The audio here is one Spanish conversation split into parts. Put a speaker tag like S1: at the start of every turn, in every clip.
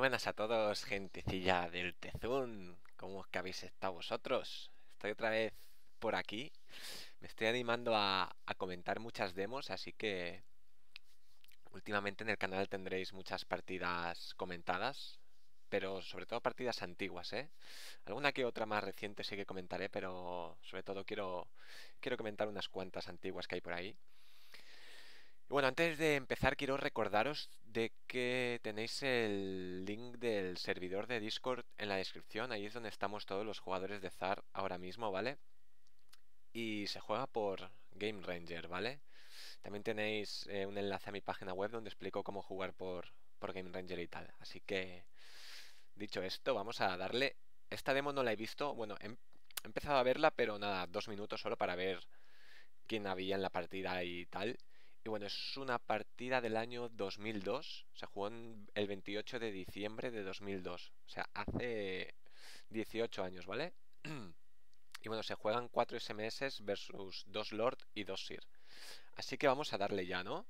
S1: buenas a todos, gentecilla del Tezún. ¿Cómo es que habéis estado vosotros? Estoy otra vez por aquí. Me estoy animando a comentar muchas demos, así que últimamente en el canal tendréis muchas partidas comentadas, pero sobre todo partidas antiguas, ¿eh? Alguna que otra más reciente sí que comentaré, pero sobre todo quiero comentar unas cuantas antiguas que hay por ahí. Y bueno, antes de empezar quiero recordaros de que tenéis el link del servidor de Discord en la descripción. Ahí es donde estamos todos los jugadores de ZAR ahora mismo, ¿vale? Y se juega por Game Ranger, ¿vale? También tenéis un enlace a mi página web donde explico cómo jugar por Game Ranger y tal. Así que, dicho esto, vamos a darle... Esta demo no la he visto, bueno, he empezado a verla, pero nada, 2 minutos solo para ver quién había en la partida y tal. Y bueno, es una partida del año 2002. Se jugó el 28 de diciembre de 2002. O sea, hace 18 años, ¿vale? Y bueno, se juegan 4 SMS versus 2 Lord y 2 Sir. Así que vamos a darle ya, ¿no?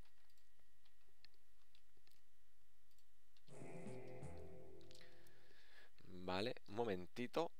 S1: Vale, un momentito.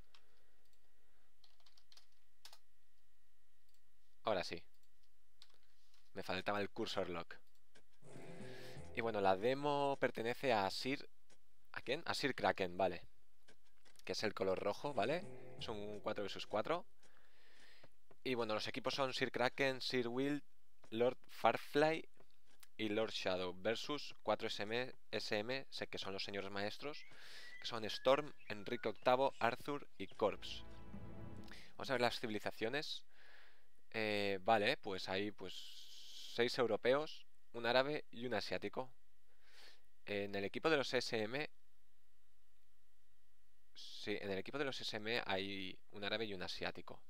S1: Ahora sí, me faltaba el cursor lock. Y bueno, la demo pertenece a Sir... ¿A quién? A Sir Kraken, vale. Que es el color rojo, ¿vale? Es un 4 vs 4. Y bueno, los equipos son Sir Kraken, Sir Wild, Lord Farfly y Lord Shadow versus 4 SM, sé que son los señores maestros, que son Storm, Enrique VIII, Arthur y Corpse. Vamos a ver las civilizaciones. Vale, pues hay pues 6 europeos, un árabe y un asiático. En el equipo de los SM, sí, en el equipo de los SM hay un árabe y un asiático.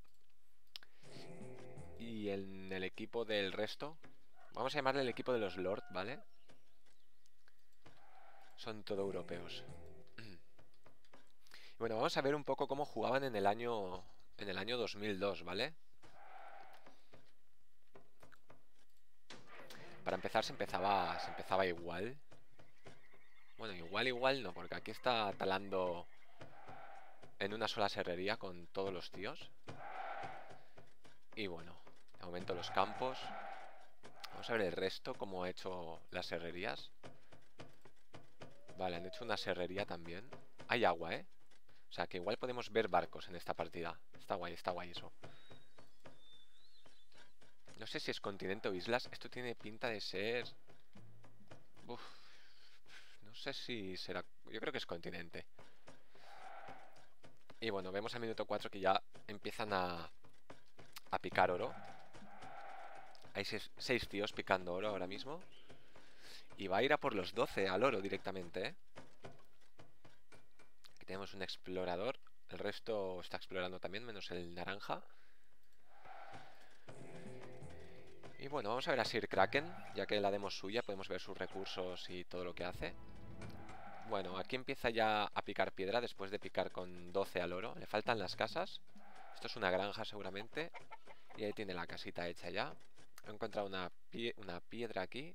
S1: Y en el equipo del resto, vamos a llamarle el equipo de los Lord, ¿vale? Son todo europeos. Y bueno, vamos a ver un poco cómo jugaban en el año 2002, ¿vale? Para empezar se empezaba igual. Bueno, igual no, porque aquí está talando en una sola serrería con todos los tíos. Y bueno, de momento los campos. Vamos a ver el resto, cómo ha hecho las serrerías. Vale, han hecho una serrería también. Hay agua, ¿eh? O sea que igual podemos ver barcos en esta partida. Está guay eso. No sé si es continente o islas. Esto tiene pinta de ser... Uf, no sé si será... Yo creo que es continente. Y bueno, vemos al minuto 4 que ya empiezan a picar oro. Hay 6 tíos picando oro ahora mismo. Y va a ir a por los 12 al oro directamente, ¿eh? Aquí tenemos un explorador. El resto está explorando también, menos el naranja. Y bueno, vamos a ver a Sir Kraken. Ya que la demo suya, podemos ver sus recursos y todo lo que hace. Bueno, aquí empieza ya a picar piedra después de picar con 12 al oro. Le faltan las casas. Esto es una granja seguramente. Y ahí tiene la casita hecha ya. He encontrado una piedra aquí.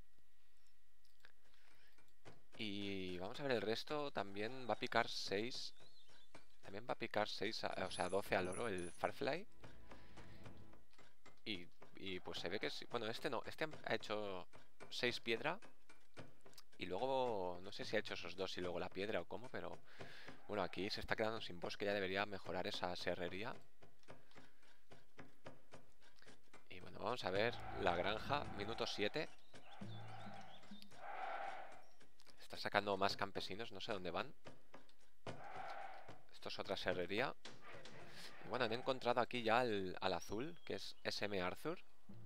S1: Y vamos a ver el resto. También va a picar 6. También va a picar 6, o sea, 12 al oro el Farfly. Y pues se ve que sí. Bueno, este no. Este ha hecho 6 piedra. Y luego, no sé si ha hecho esos 2 y luego la piedra o cómo, pero... Bueno, aquí se está quedando sin bosque. Ya debería mejorar esa serrería. Y bueno, vamos a ver la granja. Minuto 7. Está sacando más campesinos. No sé dónde van. Esto es otra serrería. Y bueno, han encontrado aquí ya al azul, que es SM Arthur.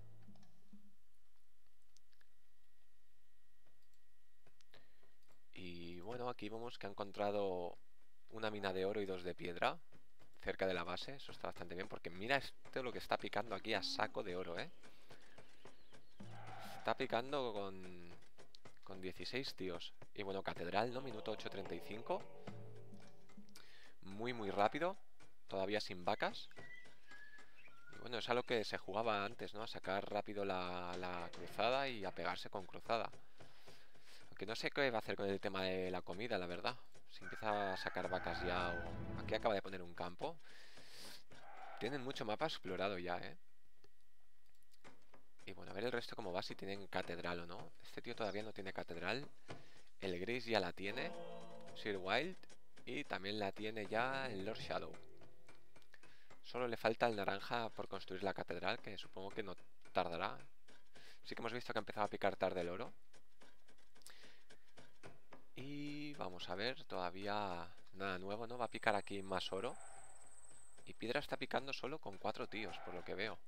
S1: Y bueno, aquí vemos que ha encontrado una mina de oro y 2 de piedra cerca de la base. Eso está bastante bien, porque mira esto lo que está picando aquí a saco de oro, ¿eh? Está picando con 16 tíos. Y bueno, catedral, ¿no? Minuto 8:35. Muy rápido. Todavía sin vacas. Y bueno, es a lo que se jugaba antes, ¿no? A sacar rápido la cruzada y a pegarse con cruzada. Aunque no sé qué va a hacer con el tema de la comida, la verdad. Si empieza a sacar vacas ya o... Aquí acaba de poner un campo. Tienen mucho mapa explorado ya, ¿eh? Y bueno, a ver el resto cómo va, si tienen catedral o no. Este tío todavía no tiene catedral. El gris ya la tiene, Sir Wild. Y también la tiene ya el Lord Shadow. Solo le falta el naranja por construir la catedral, que supongo que no tardará. Sí que hemos visto que ha empezado a picar tarde el oro. Y vamos a ver, todavía nada nuevo, ¿no? Va a picar aquí más oro. Y piedra está picando solo con 4 tíos, por lo que veo.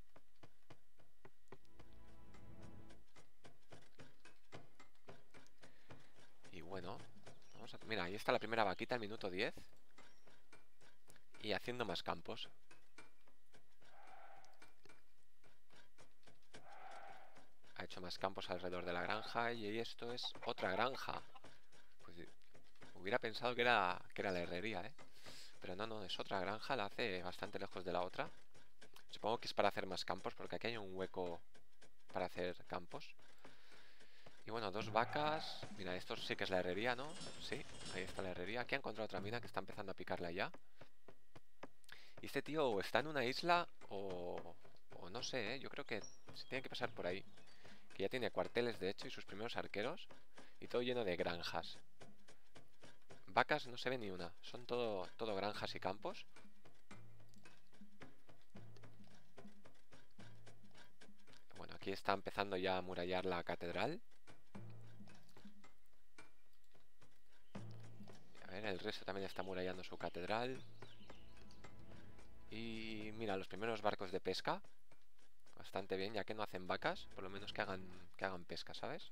S1: Y bueno, vamos a... Mira, ahí está la primera vaquita al minuto 10. Y haciendo más campos. Ha hecho más campos alrededor de la granja. Y esto es otra granja. Pues hubiera pensado que era la herrería, ¿eh? Pero no, no, es otra granja. La hace bastante lejos de la otra. Supongo que es para hacer más campos, porque aquí hay un hueco para hacer campos. Y bueno, 2 vacas. Mira, esto sí que es la herrería, ¿no? Sí, ahí está la herrería. Aquí ha encontrado otra mina que está empezando a picarla ya. Y este tío está en una isla o no sé, ¿eh? Yo creo que se tiene que pasar por ahí. Que ya tiene cuarteles, de hecho, y sus primeros arqueros. Y todo lleno de granjas. Vacas no se ve ni una. Son todo granjas y campos. Bueno, aquí está empezando ya a amurallar la catedral. A ver, el resto también está amurallando su catedral. Y mira, los primeros barcos de pesca. Bastante bien, ya que no hacen vacas. Por lo menos que hagan pesca, ¿sabes?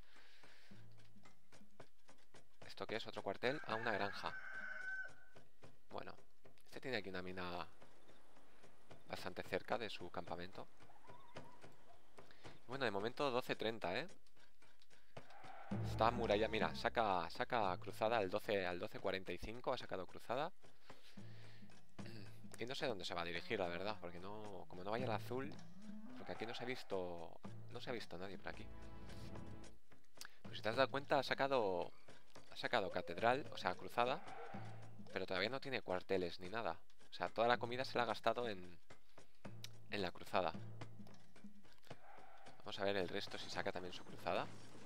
S1: ¿Esto qué es? ¿Otro cuartel? Ah, una granja. Bueno, este tiene aquí una mina bastante cerca de su campamento. Bueno, de momento 12:30, ¿eh? Está muralla, mira, saca cruzada al 12:45, ha sacado cruzada. Y no sé dónde se va a dirigir, la verdad, porque no, como no vaya el azul, porque aquí no se ha visto nadie por aquí. Pues si te has dado cuenta, ha sacado catedral, o sea, cruzada, pero todavía no tiene cuarteles ni nada. O sea, toda la comida se la ha gastado en la cruzada. Vamos a ver el resto si saca también su cruzada.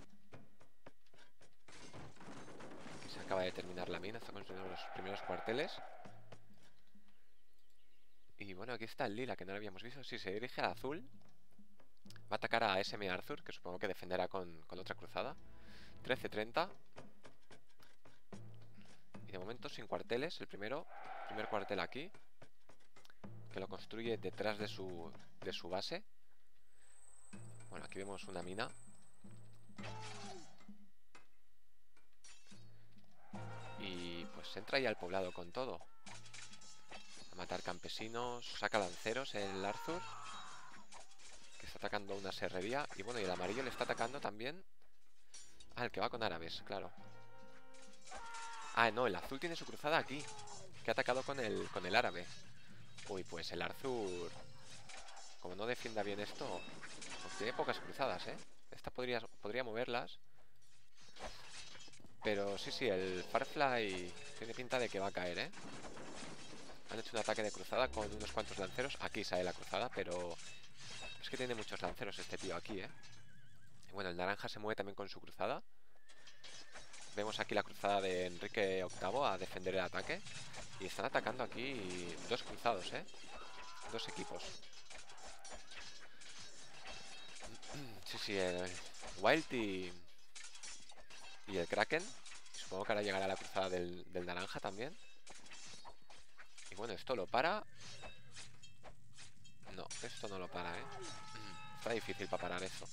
S1: Aquí se acaba de terminar la mina, está construyendo los primeros cuarteles. Y bueno, aquí está el lila, que no lo habíamos visto. Si se dirige al azul, va a atacar a SM Arthur, que supongo que defenderá con otra cruzada. 13:30. Y de momento sin cuarteles. El primer cuartel aquí, que lo construye detrás de su base. Bueno, aquí vemos una mina. Y pues entra ya al poblado con todo. A matar campesinos. Saca lanceros el Arthur, que está atacando una serrería. Y bueno, y el amarillo le está atacando también. Ah, el que va con árabes, claro. Ah, no, el azul tiene su cruzada aquí, que ha atacado con el árabe. Uy, pues el Arthur, como no defienda bien esto, pues tiene pocas cruzadas, ¿eh? Esta podría moverlas. Pero sí, el Firefly tiene pinta de que va a caer, ¿eh? Han hecho un ataque de cruzada con unos cuantos lanceros. Aquí sale la cruzada, pero es que tiene muchos lanceros este tío aquí, ¿eh? Y bueno, el naranja se mueve también con su cruzada. Vemos aquí la cruzada de Enrique VIII a defender el ataque. Y están atacando aquí 2 cruzados, ¿eh? 2 equipos. Sí, el Wild y el Kraken. Supongo que ahora llegará la cruzada del naranja también. Y bueno, esto lo para. No, esto no lo para, ¿eh? Está difícil para parar eso.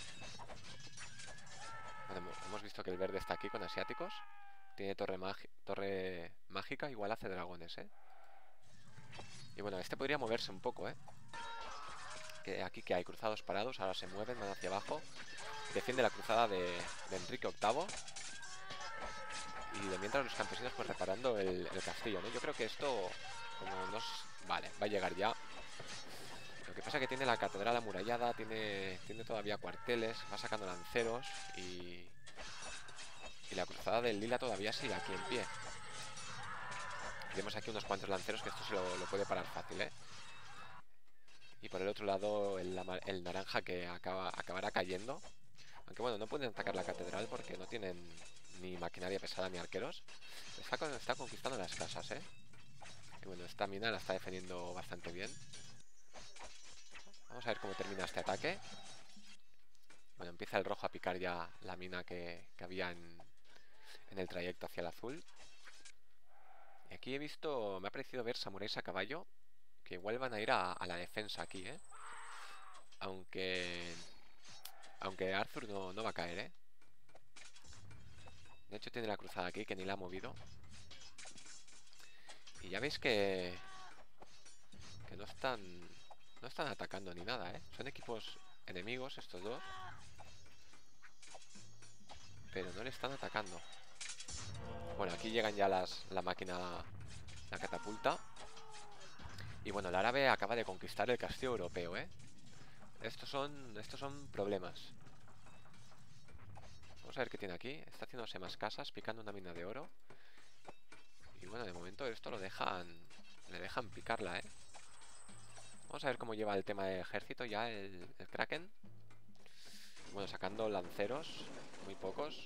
S1: Bueno, hemos visto que el verde está aquí con asiáticos. Tiene torre mágica, igual hace dragones, ¿eh? Y bueno, este podría moverse un poco, ¿eh? Que aquí que hay cruzados parados, ahora se mueven, van hacia abajo. Defiende la cruzada de Enrique VIII. Y de mientras los campesinos pues reparando el castillo, ¿no? Yo creo que esto, como nos... Vale, va a llegar ya. Lo que pasa es que tiene la catedral amurallada, tiene todavía cuarteles, va sacando lanceros y cruzada del lila todavía sigue aquí en pie. Tenemos aquí unos cuantos lanceros que esto se lo puede parar fácil, ¿eh? Y por el otro lado el naranja que acabará cayendo. Aunque bueno, no pueden atacar la catedral porque no tienen ni maquinaria pesada ni arqueros. Está conquistando las casas, ¿eh? Y bueno, esta mina la está defendiendo bastante bien. Vamos a ver cómo termina este ataque. Bueno, empieza el rojo a picar ya la mina que había en el trayecto hacia el azul. Y aquí me ha parecido ver samuráis a caballo que igual van a ir a la defensa aquí, ¿eh? Aunque Arthur no va a caer, ¿eh? De hecho tiene la cruzada aquí que ni la ha movido. Y ya veis que no están atacando ni nada, ¿eh? Son equipos enemigos estos dos, pero no le están atacando. Bueno, aquí llegan ya la máquina, la catapulta. Y bueno, el árabe acaba de conquistar el castillo europeo, ¿eh? Estos son problemas. Vamos a ver qué tiene aquí. Está haciéndose más casas, picando una mina de oro. Y bueno, de momento esto le dejan picarla, ¿eh? Vamos a ver cómo lleva el tema del ejército ya el Kraken. Bueno, sacando lanceros, muy pocos.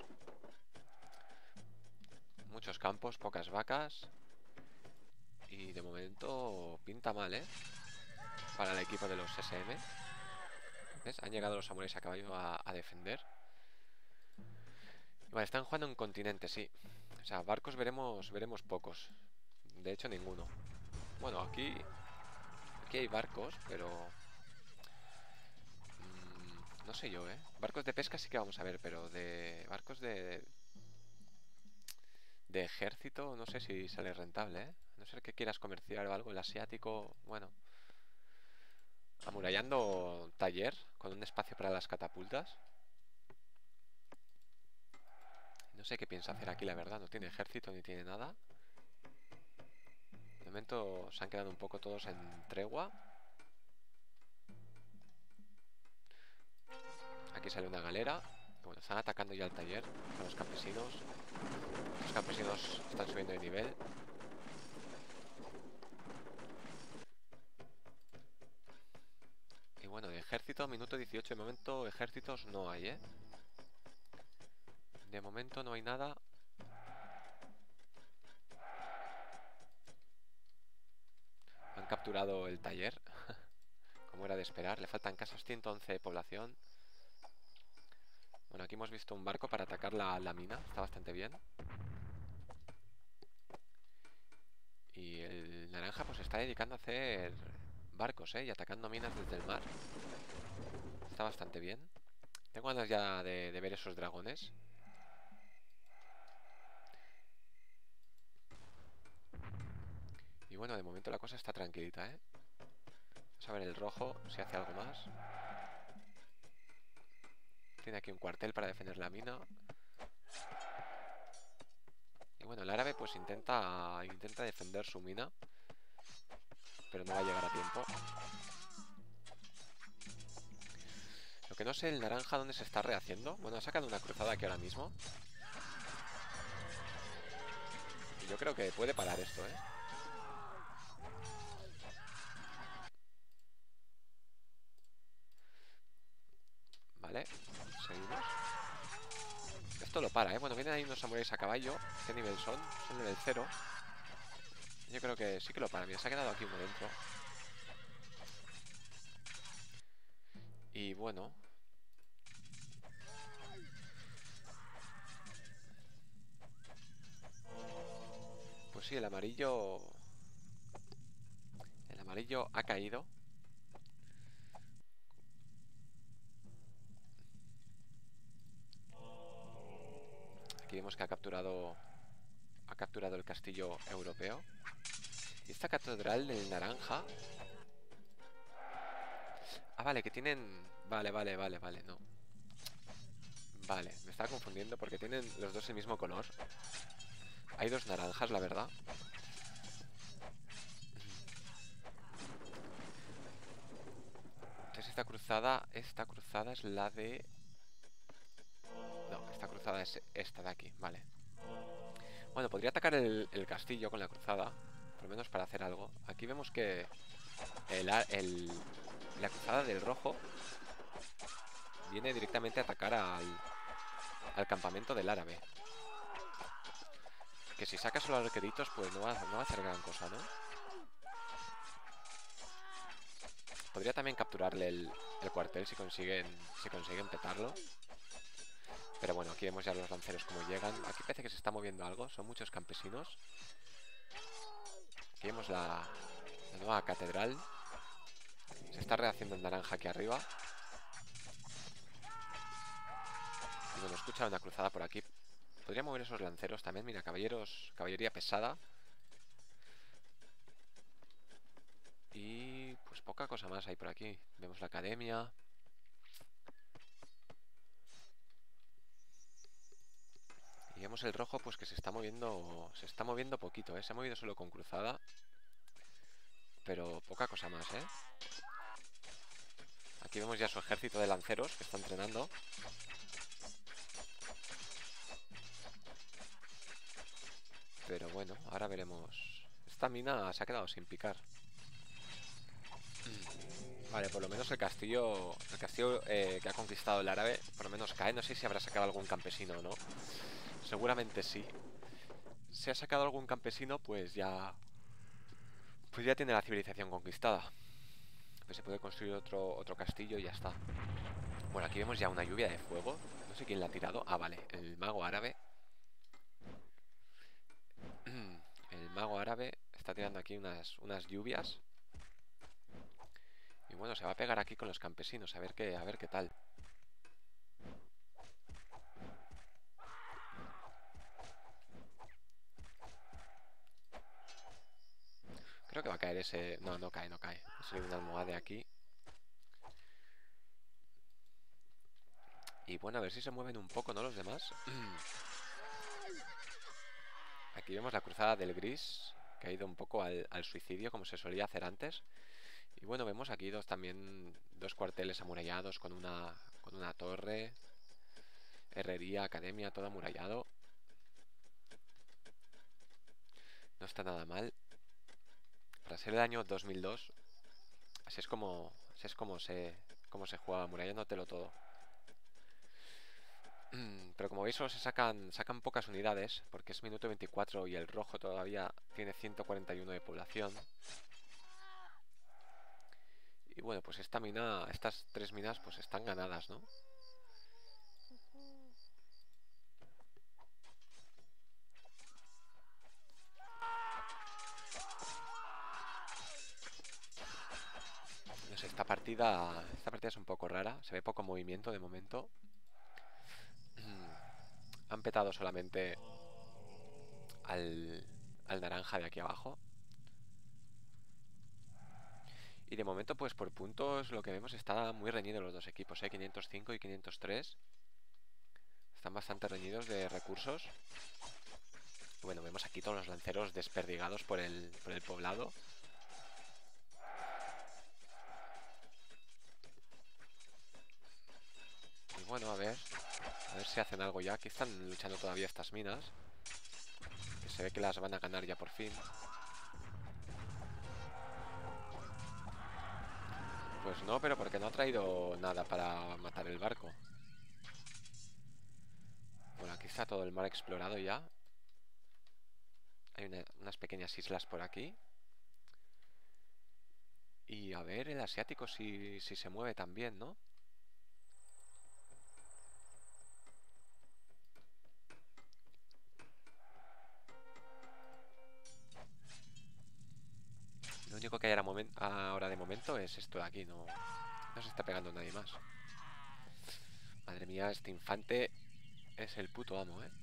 S1: Muchos campos, pocas vacas. Y de momento pinta mal, ¿eh? Para el equipo de los SM. ¿Ves? Han llegado los samuráis a caballo a defender. Vale, están jugando en continente, sí. O sea, barcos veremos pocos. De hecho, ninguno. Bueno, aquí hay barcos, pero no sé yo, ¿eh? Barcos de pesca sí que vamos a ver, pero de barcos de ejército no sé si sale rentable, ¿eh? A no ser que quieras comerciar o algo, el asiático, bueno. Amurallando taller con un espacio para las catapultas. No sé qué piensa hacer aquí, la verdad. No tiene ejército ni tiene nada. De momento se han quedado un poco todos en tregua. Aquí sale una galera. Bueno, están atacando ya el taller con los campesinos. Los campesinos están subiendo de nivel. Y bueno, de ejército, minuto 18. De momento ejércitos no hay, ¿eh? De momento no hay nada. Han capturado el taller. Como era de esperar. Le faltan casas, 111 de población. Bueno, aquí hemos visto un barco para atacar la mina. Está bastante bien. Y el naranja pues se está dedicando a hacer barcos, y atacando minas desde el mar. Está bastante bien. Tengo ganas ya de ver esos dragones. Y bueno, de momento la cosa está tranquilita, ¿eh? Vamos a ver el rojo si hace algo más. Tiene aquí un cuartel para defender la mina. Y bueno, el árabe pues intenta defender su mina, pero no va a llegar a tiempo. Lo que no sé, el naranja dónde se está rehaciendo. Bueno, ha sacado una cruzada aquí ahora mismo. Y yo creo que puede parar esto, ¿eh? Vale, seguimos. Esto lo para, ¿eh? Bueno, vienen ahí unos samuráis a caballo. ¿Qué nivel son? Son nivel 0. Yo creo que sí que lo para. Mira, se ha quedado aquí uno dentro. Y bueno, pues sí, el amarillo ha caído. Aquí vemos que ha capturado el castillo europeo. Y esta catedral del naranja. Ah, vale, que tienen... Vale, no. Vale, me estaba confundiendo porque tienen los dos el mismo color. Hay dos naranjas, la verdad. Entonces esta cruzada es la de... No, esta cruzada es esta de aquí, vale. Bueno, podría atacar el castillo con la cruzada, por lo menos para hacer algo. Aquí vemos que la cruzada del rojo viene directamente a atacar al campamento del árabe. Que si saca solo arqueritos, pues no va a hacer gran cosa, ¿no? Podría también capturarle el cuartel si consiguen petarlo. Pero bueno, aquí vemos ya los lanceros como llegan. Aquí parece que se está moviendo algo. Son muchos campesinos. Aquí vemos la nueva catedral. Se está rehaciendo en naranja aquí arriba. Y bueno, escucha una cruzada por aquí. Podría mover esos lanceros también. Mira, caballería pesada. Y pues poca cosa más hay por aquí. Vemos la academia. Y vemos el rojo pues que se está moviendo poquito, ¿eh? Se ha movido solo con cruzada. Pero poca cosa más, ¿eh? Aquí vemos ya su ejército de lanceros que está entrenando. Pero bueno, ahora veremos. Esta mina se ha quedado sin picar. Vale, por lo menos el castillo que ha conquistado el árabe, por lo menos cae. No sé si habrá sacado algún campesino o no. Seguramente sí. Si ha sacado algún campesino, pues ya tiene la civilización conquistada. Pues se puede construir otro castillo y ya está. Bueno, aquí vemos ya una lluvia de fuego. No sé quién la ha tirado. Ah, vale, el mago árabe. El mago árabe está tirando aquí unas lluvias. Y bueno, se va a pegar aquí con los campesinos. A ver qué tal. Creo que va a caer ese... No, no cae. Ha salido una almohade aquí. Y bueno, a ver si se mueven un poco, ¿no? Los demás. Aquí vemos la cruzada del gris, que ha ido un poco al suicidio, como se solía hacer antes. Y bueno, vemos aquí dos cuarteles amurallados con una torre. Herrería, academia, todo amurallado. No está nada mal. Para ser el año 2002, así es como se juega, amurallándotelo todo. Pero como veis solo sacan pocas unidades, porque es minuto 24 y el rojo todavía tiene 141 de población. Y bueno, pues estas tres minas pues están ganadas, ¿no? No sé, esta partida es un poco rara, se ve poco movimiento de momento. Han petado solamente al naranja de aquí abajo. Y de momento, pues por puntos, lo que vemos está muy reñido los dos equipos, 505 y 503. Están bastante reñidos de recursos. Y bueno, vemos aquí todos los lanceros desperdigados por el poblado. Y bueno, a ver si hacen algo ya. Aquí están luchando todavía estas minas, que se ve que las van a ganar ya por fin. Pues no, pero porque no ha traído nada para matar el barco. Bueno, aquí está todo el mar explorado ya. Hay unas pequeñas islas por aquí. Y a ver el asiático si se mueve también, ¿no? Lo único que hay ahora de momento es esto de aquí. No se está pegando nadie más. Madre mía, este infante es el puto amo, ¿eh?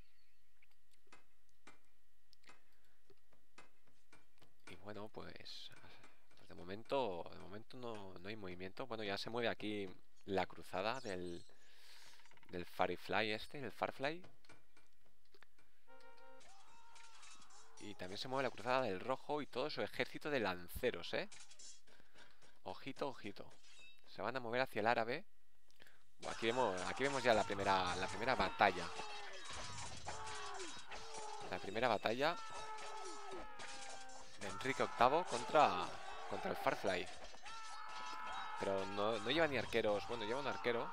S1: Y bueno, pues de momento no hay movimiento. Bueno, ya se mueve aquí la cruzada del Firefly el Farfly. Y también se mueve la cruzada del rojo y todo su ejército de lanceros, ¿eh? Ojito, ojito. Se van a mover hacia el árabe. Aquí vemos ya la primera batalla. La primera batalla de Enrique VIII contra el Farfly. Pero no lleva ni arqueros. Bueno, lleva un arquero.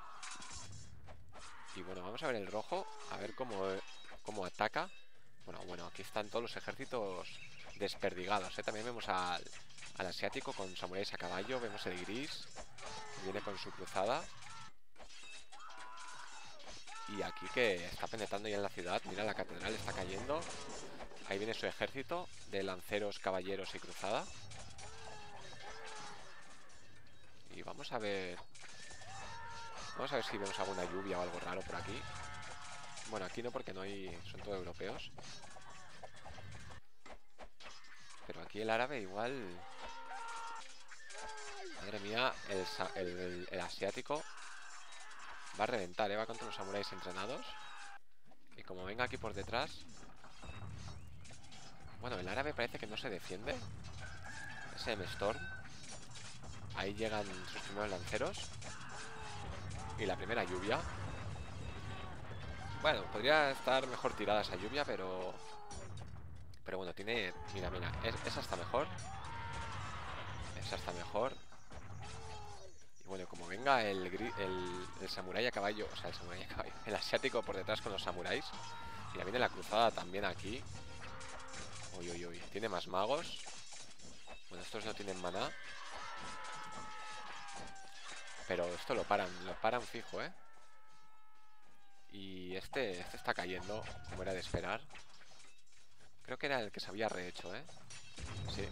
S1: Y bueno, vamos a ver el rojo. A ver cómo ataca. Bueno, aquí están todos los ejércitos desperdigados, ¿eh? También vemos al asiático con samuráis a caballo. Vemos el gris, que viene con su cruzada. Y aquí que está penetrando ya en la ciudad. Mira, la catedral está cayendo. Ahí viene su ejército de lanceros, caballeros y cruzada. Y vamos a ver si vemos alguna lluvia o algo raro por aquí. Bueno, aquí no, porque no hay... Son todos europeos. Pero aquí el árabe igual... Madre mía, el asiático va a reventar, ¿eh? Va contra los samuráis entrenados. Y como venga aquí por detrás... Bueno, el árabe parece que no se defiende. SM Storm. Ahí llegan sus primeros lanceros. Y la primera lluvia. Bueno, podría estar mejor tirada esa lluvia, pero bueno, tiene... Mira, esa está mejor. Esa está mejor. Y bueno, como venga el samurái a caballo. O sea, el samurái a caballo, el asiático por detrás con los samuráis. Y ya viene la cruzada también aquí. Uy, uy, uy. Tiene más magos. Bueno, estos no tienen maná. Pero esto lo paran fijo, ¿eh? Y este está cayendo, como era de esperar. Creo que era el que se había rehecho, ¿eh? Sí.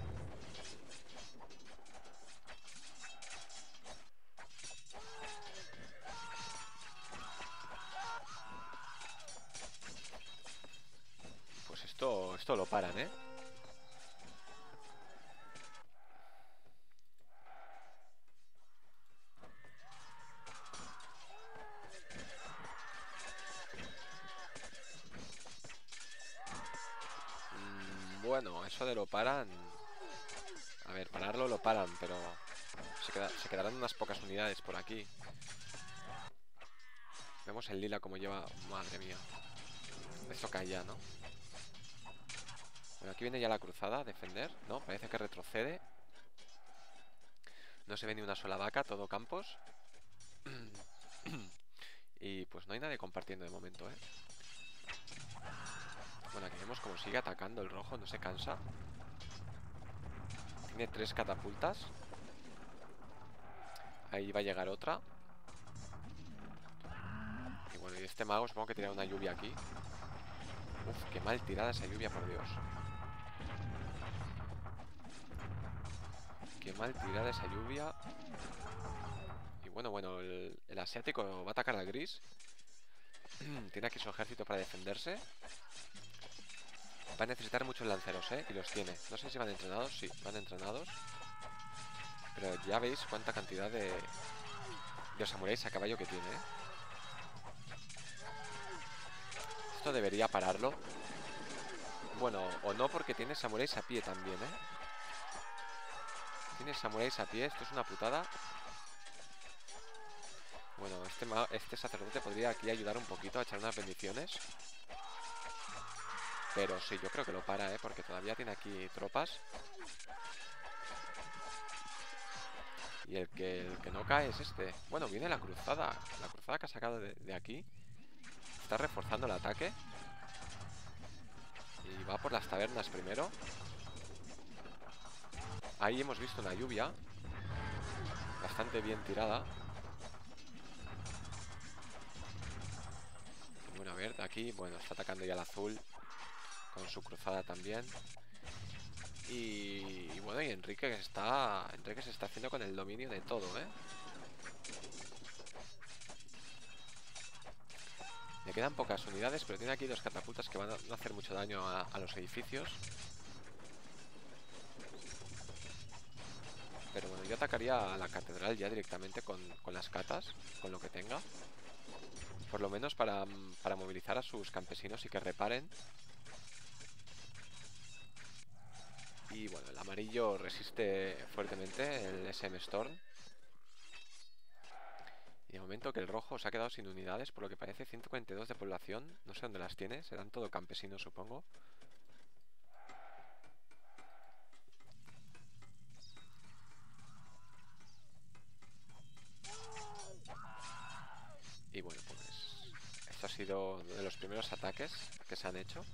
S1: Pues esto lo paran, ¿eh? Bueno, eso de lo paran... A ver, pararlo lo paran, pero... Se quedarán unas pocas unidades por aquí. Vemos el lila como lleva... Madre mía. Esto cae ya, ¿no? Bueno, aquí viene ya la cruzada a defender. No, parece que retrocede. No se ve ni una sola vaca, todo campos. Y pues no hay nadie compartiendo de momento, ¿eh? Bueno, aquí vemos como sigue atacando el rojo, no se cansa. Tiene 3 catapultas. Ahí va a llegar otra. Y bueno, y este mago supongo que tiene una lluvia aquí. Uf, qué mal tirada esa lluvia, por Dios. Qué mal tirada esa lluvia. Y bueno, el asiático va a atacar al gris. Tiene aquí su ejército para defenderse. Va a necesitar muchos lanceros, ¿eh? Y los tiene. No sé si van entrenados. Sí, van entrenados. Pero ya veis cuánta cantidad de samuráis a caballo que tiene, ¿eh? Esto debería pararlo. Bueno, o no, porque tiene samuráis a pie también, ¿eh? Tiene samuráis a pie, esto es una putada. Bueno, este sacerdote podría aquí ayudar un poquito a echar unas bendiciones. Pero sí, yo creo que lo para, ¿eh? Porque todavía tiene aquí tropas. Y el que no cae es este. Bueno, viene la cruzada. La cruzada que ha sacado de aquí. Está reforzando el ataque. Y va por las tabernas primero. Ahí hemos visto una lluvia. Bastante bien tirada. Bueno, a ver, de aquí, bueno, está atacando ya el azul. Con su cruzada también. Y bueno, y Enrique se está haciendo con el dominio de todo, ¿eh? Le quedan pocas unidades, pero tiene aquí 2 catapultas que van a no hacer mucho daño a los edificios. Pero bueno, yo atacaría a la catedral ya directamente con las catas, con lo que tenga. Por lo menos para movilizar a sus campesinos y que reparen. Y bueno, el amarillo resiste fuertemente, el SM Storm. Y de momento que el rojo se ha quedado sin unidades, por lo que parece 142 de población. No sé dónde las tiene, serán todo campesinos, supongo. Y bueno, pues esto ha sido de los primeros ataques que se han hecho.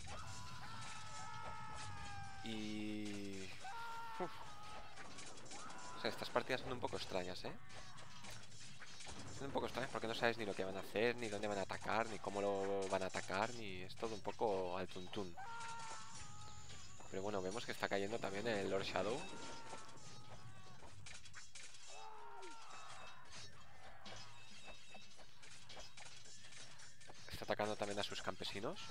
S1: Y... uf. O sea, estas partidas son un poco extrañas, ¿eh? Son un poco extrañas porque no sabes ni lo que van a hacer, ni dónde van a atacar, ni cómo lo van a atacar, ni es todo un poco al tuntún. Pero bueno, vemos que está cayendo también el Lord Shadow. Está atacando también a sus campesinos.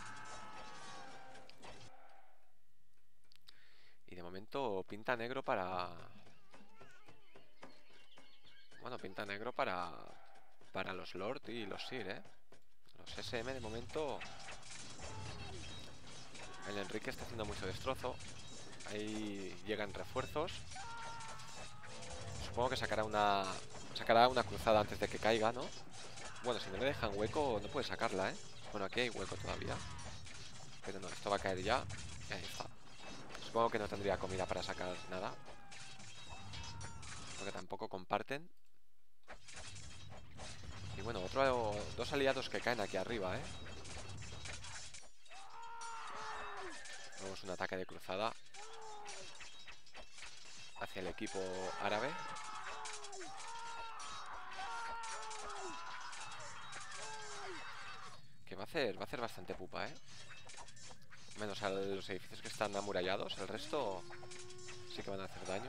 S1: Y de momento pinta negro para... Bueno, pinta negro para los Lord y los Sir, ¿eh? Los SM de momento... El Enrique está haciendo mucho destrozo. Ahí llegan refuerzos. Supongo que sacará una cruzada antes de que caiga, ¿no? Bueno, si no le dejan hueco, no puede sacarla, ¿eh? Bueno, aquí hay hueco todavía. Pero no, esto va a caer ya. Y ahí está. Supongo que no tendría comida para sacar nada. Porque tampoco comparten. Y bueno, dos aliados que caen aquí arriba, ¿eh? Tenemos un ataque de cruzada hacia el equipo árabe. Que va a hacer bastante pupa, ¿eh? Menos a los edificios que están amurallados. El resto sí que van a hacer daño.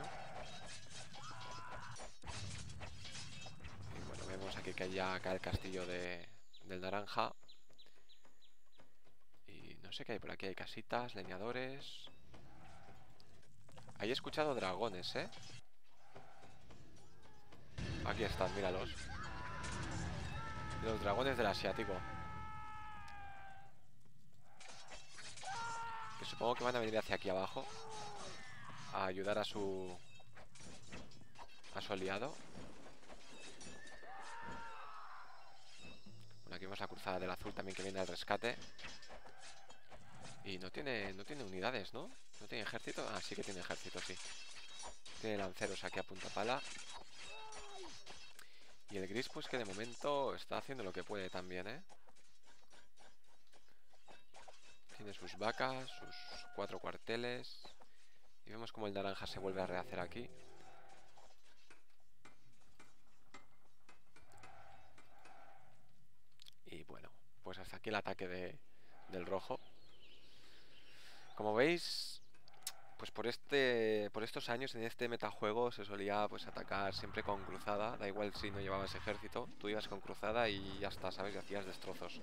S1: Y bueno, vemos aquí que ya cae el castillo del naranja. Y no sé qué hay por aquí. Hay casitas, leñadores. Ahí he escuchado dragones, ¿eh? Aquí están, míralos. Los dragones del asiático. Que supongo que van a venir hacia aquí abajo a ayudar a su aliado. Bueno, aquí vemos la cruzada del azul también que viene al rescate. Y no tiene unidades, ¿no? ¿No tiene ejército? Ah, sí que tiene ejército, sí. Tiene lanceros aquí a punta pala. Y el gris pues que de momento está haciendo lo que puede también, ¿eh? Tiene sus vacas, sus 4 cuarteles. Y vemos como el naranja se vuelve a rehacer aquí. Y bueno, pues hasta aquí el ataque del rojo. Como veis, pues por estos años en este metajuego se solía pues atacar siempre con cruzada. Da igual si no llevabas ejército, tú ibas con cruzada y ya está, ¿sabes? Y hacías destrozos.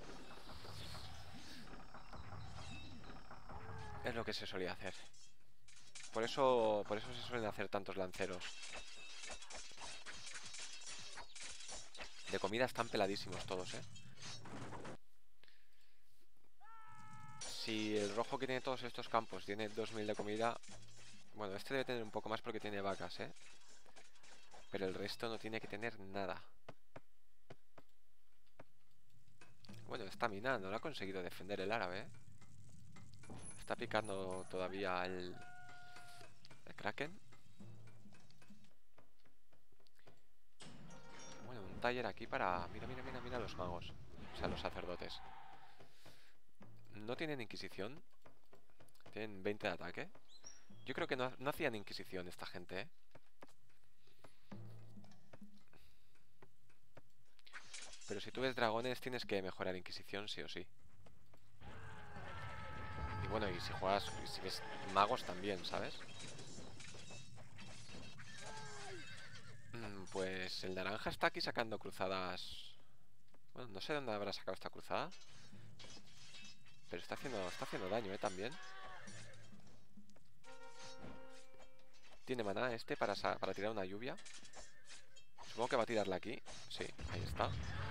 S1: Es lo que se solía hacer. Por eso se suelen hacer tantos lanceros. De comida están peladísimos todos, ¿eh? Si el rojo que tiene todos estos campos tiene 2000 de comida... Bueno, este debe tener un poco más porque tiene vacas, ¿eh? Pero el resto no tiene que tener nada. Bueno, esta mina no lo ha conseguido defender el árabe, ¿eh? Está picando todavía el Kraken. Bueno, un taller aquí para... Mira, mira, mira, mira los magos. O sea, los sacerdotes. No tienen inquisición. Tienen 20 de ataque. Yo creo que no hacían inquisición esta gente, ¿eh? Pero si tú ves dragones tienes que mejorar inquisición sí o sí. Y bueno, y si juegas... Y si ves magos también, ¿sabes? Pues el naranja está aquí sacando cruzadas. Bueno, no sé dónde habrá sacado esta cruzada. Pero está haciendo daño, también. Tiene maná este para tirar una lluvia. Supongo que va a tirarla aquí. Sí, ahí está.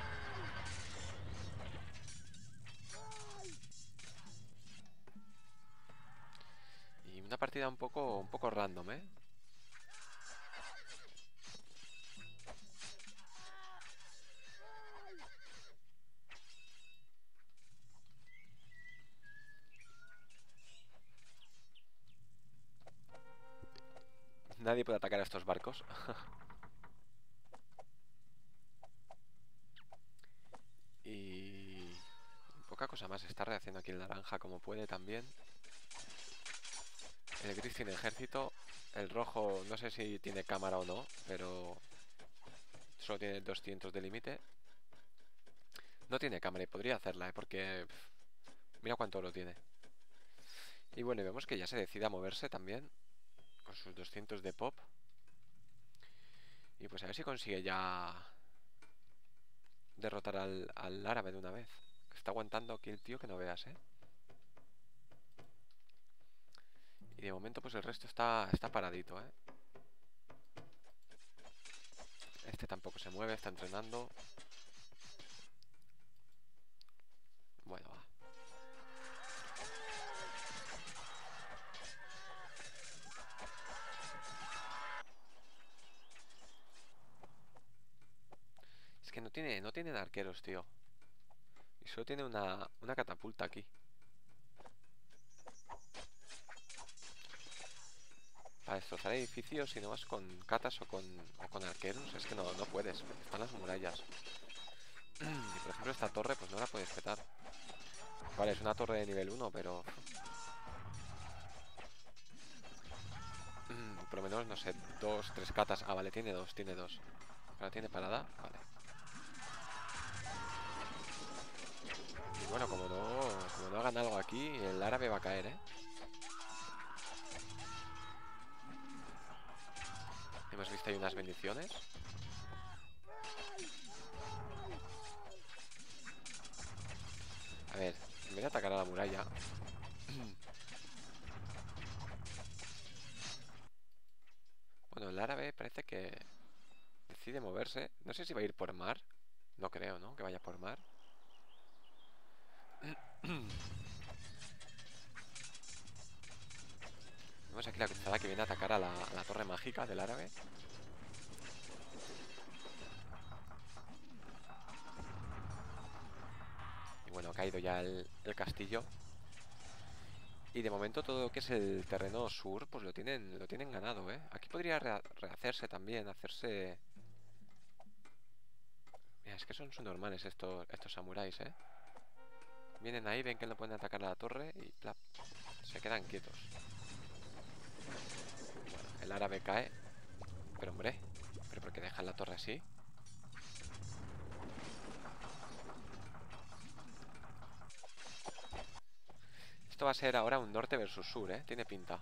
S1: Y una partida un poco random, ¿eh? Nadie puede atacar a estos barcos. Y poca cosa más. Está rehaciendo aquí el naranja como puede también. El gris tiene ejército. El rojo no sé si tiene cámara o no, pero solo tiene 200 de límite. No tiene cámara y podría hacerla, porque mira cuánto oro tiene. Y bueno, y vemos que ya se decide a moverse también con sus 200 de pop. Y pues a ver si consigue ya derrotar al árabe de una vez. Está aguantando aquí el tío que no veas, ¿eh? Y de momento pues el resto está paradito, ¿eh? Este tampoco se mueve, está entrenando. Bueno, va. Es que no tienen arqueros, tío. Y solo tiene una catapulta aquí. Para destrozar edificios, si no vas con catas o con arqueros, es que no puedes, porque están las murallas. Y por ejemplo esta torre pues no la puedes petar. Vale, es una torre de nivel 1, pero por lo menos, no sé, 2, 3 catas. Ah, vale, tiene dos. Ahora tiene parada, vale. Y bueno, como no hagan algo aquí, el árabe va a caer, ¿eh? Hemos visto ahí unas bendiciones. A ver, en vez de atacar a la muralla. Bueno, el árabe parece que decide moverse. No sé si va a ir por mar. No creo, ¿no? Que vaya por mar. Vemos aquí la cruzada que viene a atacar a la torre mágica del árabe. Y bueno, ha caído ya el castillo. Y de momento todo lo que es el terreno sur, pues lo tienen ganado, ¿eh? Aquí podría rehacerse también, hacerse... Mira, es que son subnormales estos samuráis, ¿eh? Vienen ahí, ven que no pueden atacar a la torre y plap, se quedan quietos. Bueno, el árabe cae. Pero hombre, ¿pero por qué dejan la torre así? Esto va a ser ahora un norte versus sur, ¿eh? Tiene pinta.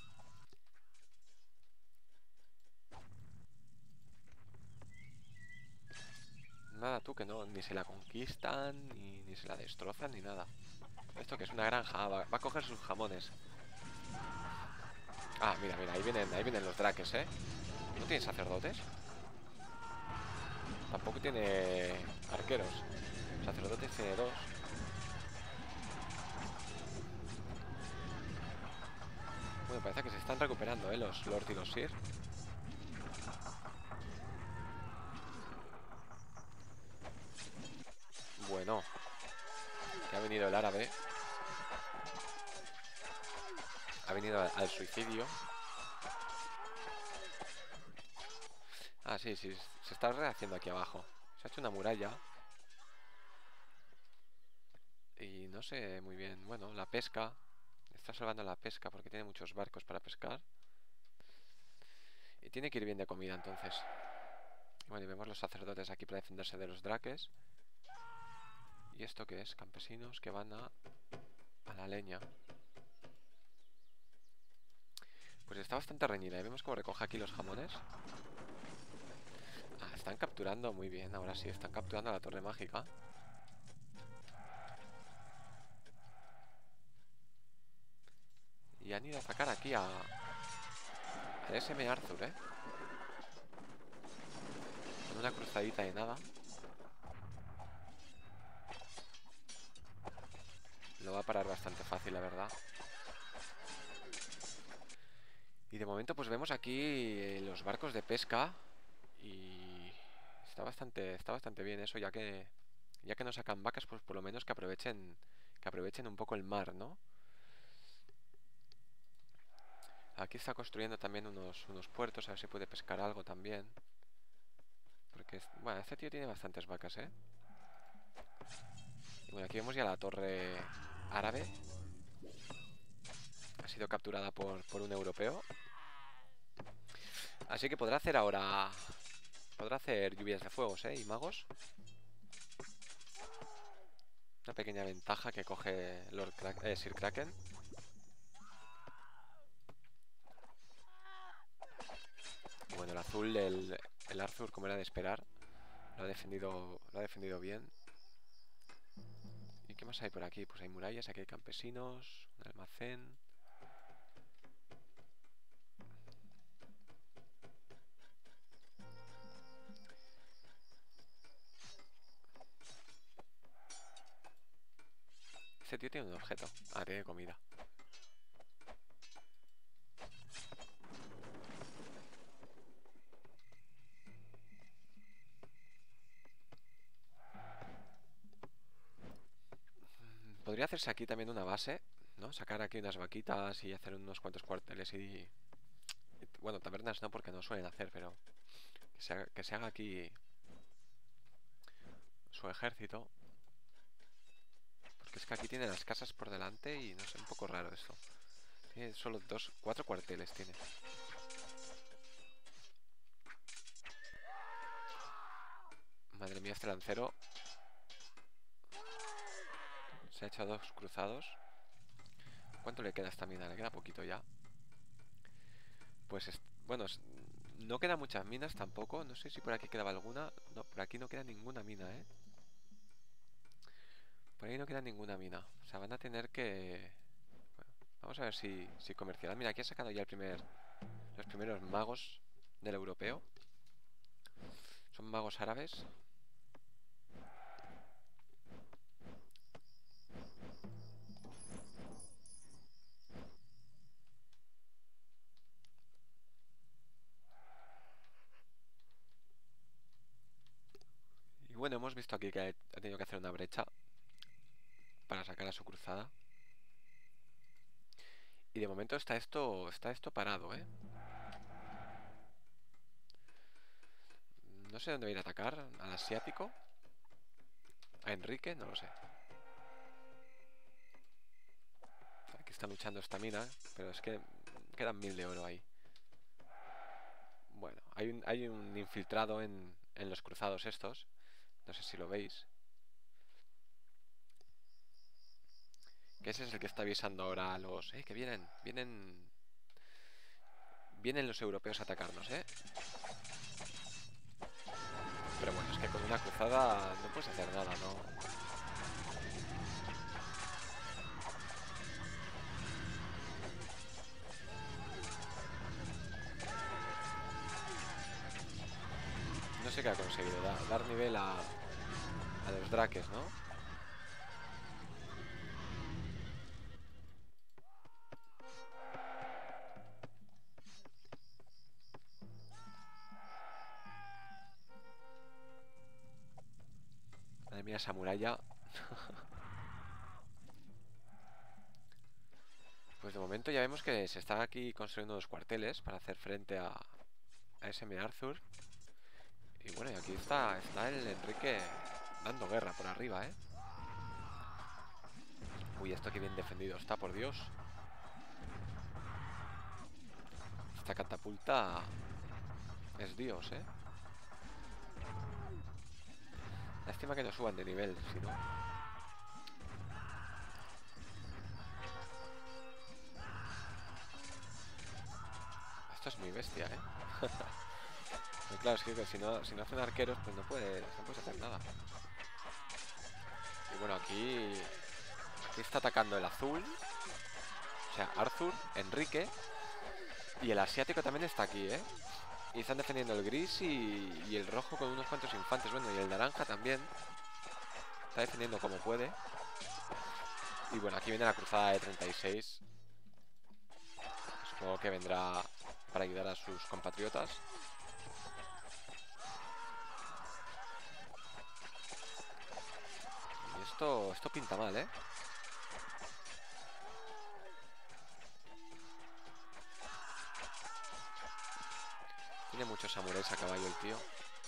S1: Nada, tú, que no, ni se la conquistan, ni se la destrozan, ni nada. Esto que es una granja, va a coger sus jamones. Ah, mira, ahí vienen los draques, ¿eh? ¿No tiene sacerdotes? Tampoco tiene arqueros. Sacerdotes tiene dos. Bueno, parece que se están recuperando, los Lord y los Sir. Bueno, que ha venido el árabe. Ha venido al suicidio. Ah, sí, se está rehaciendo aquí abajo. Se ha hecho una muralla. Y no sé muy bien. Bueno, la pesca. Está salvando la pesca porque tiene muchos barcos para pescar. Y tiene que ir bien de comida entonces. Bueno, y vemos los sacerdotes aquí para defenderse de los draques. ¿Y esto qué es? Campesinos que van a la leña. Pues está bastante reñida. Vemos cómo recoge aquí los jamones. Ah, están capturando muy bien. Ahora sí, están capturando la torre mágica. Y han ido a atacar aquí al SM Arthur, ¿eh? Con una cruzadita de nada. Lo va a parar bastante fácil, la verdad. Y de momento pues vemos aquí los barcos de pesca. Y está bastante bien eso, ya que no sacan vacas, pues por lo menos que aprovechen un poco el mar, ¿no? Aquí está construyendo también unos puertos, a ver si puede pescar algo también. Porque, bueno, este tío tiene bastantes vacas, ¿eh? Y bueno, aquí vemos ya la torre árabe. Ha sido capturada por un europeo. Así que podrá hacer ahora... Podrá hacer lluvias de fuegos, ¿eh? Y magos. Una pequeña ventaja que coge Sir Kraken. Bueno, el azul, el Arthur, como era de esperar, lo ha defendido bien. ¿Y qué más hay por aquí? Pues hay murallas, aquí hay campesinos, un almacén. Este tío tiene un objeto. Ah, tiene comida. Podría hacerse aquí también una base, ¿no? Sacar aquí unas vaquitas y hacer unos cuantos cuarteles bueno, tabernas no, porque no suelen hacer, pero que se haga aquí su ejército. Porque es que aquí tiene las casas por delante y no sé, un poco raro esto. Tiene solo 4 cuarteles tiene. Madre mía, este lancero se ha hecho 2 cruzados. ¿Cuánto le queda a esta mina? Le queda poquito ya. Pues, bueno, no quedan muchas minas tampoco. No sé si por aquí quedaba alguna. No, por aquí no queda ninguna mina, ¿eh? Por ahí no queda ninguna mina. O sea, van a tener que... Bueno, vamos a ver si comercial. Mira, aquí ha sacado ya los primeros magos del europeo. Son magos árabes. Y bueno, hemos visto aquí que ha tenido que hacer una brecha para sacar a su cruzada. Y de momento está esto parado, ¿eh? No sé dónde va a ir a atacar. ¿Al asiático? ¿A Enrique? No lo sé. Aquí está luchando esta mina, pero es que quedan 1000 de oro ahí. Bueno, hay un infiltrado en los cruzados estos. No sé si lo veis. Que ese es el que está avisando ahora a los... que vienen! Vienen los europeos a atacarnos, ¿eh? Pero bueno, es que con una cruzada no puedes hacer nada, ¿no? No sé qué ha conseguido, dar nivel a los draques, ¿no? Madre mía, esa muralla. Pues de momento ya vemos que se están aquí construyendo los cuarteles para hacer frente a SM Arthur. Y bueno, y aquí está el Enrique dando guerra por arriba, ¿eh? Uy, esto que bien defendido está, por Dios. Esta catapulta es Dios, ¿eh? Lástima que no suban de nivel, si no... Esto es muy bestia, ¿eh? Pero claro, es que si no hacen arqueros, pues no puedes hacer nada. Y bueno, aquí está atacando el azul. O sea, Arthur, Enrique. Y el asiático también está aquí, ¿eh? Y están defendiendo el gris y el rojo con unos cuantos infantes. Bueno, y el naranja también. Está defendiendo como puede. Y bueno, aquí viene la cruzada de 36. Supongo que vendrá para ayudar a sus compatriotas. Y esto pinta mal, ¿eh? muchos samuráis a caballo el tío.